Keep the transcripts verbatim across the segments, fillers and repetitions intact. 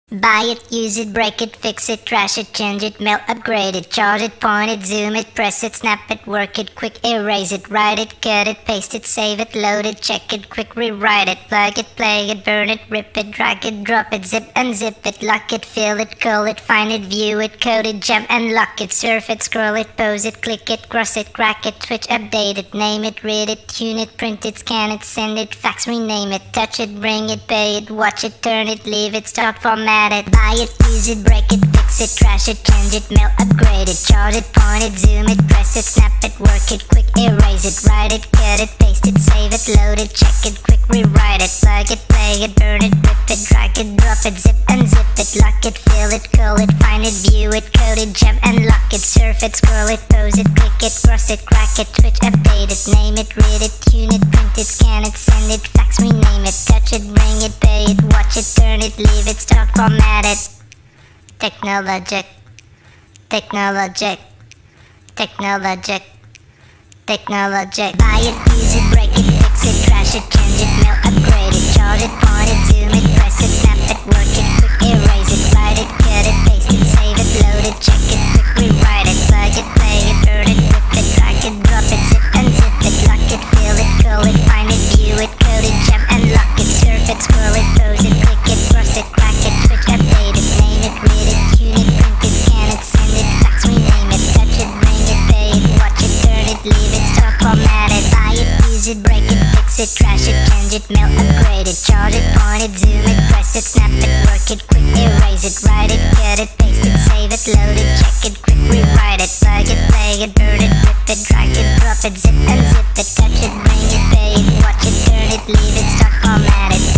Buy it, use it, break it, fix it, trash it, change it, mail, upgrade it, charge it, point it, zoom it, press it, snap it, work it, quick erase it, write it, cut it, paste it, save it, load it, check it, quick rewrite it, plug it, play it, burn it, rip it, drag it, drop it, zip unzip it, lock it, fill it, call it, find it, view it, code it, jump and lock it, surf it, scroll it, pose it, click it, cross it, crack it, switch, update it, name it, read it, tune it, print it, scan it, send it, fax, rename it, touch it, bring it, pay it, watch it, turn it, leave it, start, format it, buy it, use it, break it, fix it, trash it, change it, mail, upgrade it, charge it, point it, zoom it, press it, snap it, work it, quick erase it, write it, cut it, paste it, save it, load it, check it, quick rewrite it, plug it, play it, burn it, rip it, drag it, drop it, zip unzip it, lock it, fill it, call it, find it, view it, code it, jump and lock it, surf it, scroll it, pose it, click it, cross it, crack it, switch, update it, name it, read it, tune it, print it, scan it, send it, fax, rename it, touch it, bring it, pay it, watch it, turn it, leave it, start, format it. Technologic, technologic, technologic, technologic. Buy it, use it, break it, fix it, trash it, change it, mail, upgrade it, charge it, point it, zoom it, press it, snap it, work it, quick erase it, write it, cut it, paste it, save it, load it, check it, quick rewrite it, plug it, play it, burn it, rip it, drag it, drop it, zip unzip it, lock it, fill it, call it, find it, view it, code it, jump and lock it, surf it, scroll it, pose it, click it, cross it, crack it, switch, update it, name it, read it, tune it, print it, scan it, send it, fax, rename it, touch it, bring it, pay it, watch it, turn it, leave it, start, format it, buy it, use it, break it, fix it, trash it, change it, mail, upgrade it, charge it, point it, zoom it, press it, snap it, work it, quick erase it, write it, cut it, paste it, save it, load it, check it, quick rewrite it, plug it, play it, burn it, rip it, drag it, drop it, zip unzip it, touch it, bring it, pay it, watch it, turn it, leave it, start, format it.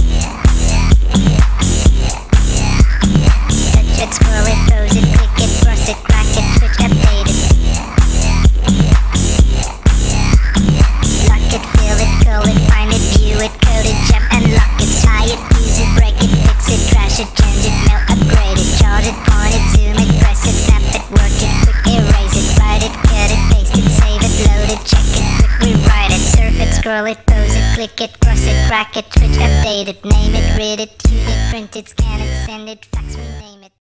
Touch it, scroll it, pose it, click it, cross it, crack it, switch, update it. Lock it, fill it, call it, find it, view it, code it, jump and lock it. Buy it, use it, break it, fix it, trash it, change it, mail, upgrade it, charge it, point it, zoom it, press it, snap it, work it, quick erase it, write it, cut it, paste it, save it, load it, check it, quick rewrite it, surf it, scroll it, pose it, click it, cross it, crack it, switch, update it, name it, read it, tune it, print it, scan it, send it, fax, rename it.